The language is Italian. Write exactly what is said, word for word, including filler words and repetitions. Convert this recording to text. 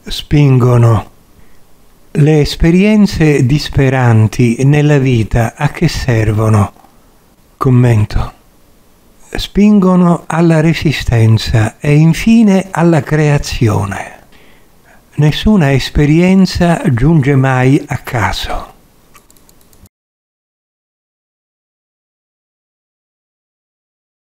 spingono. Le esperienze disperanti nella vita a che servono? Commento. Spingono alla resistenza e infine alla creazione. Nessuna esperienza giunge mai a caso.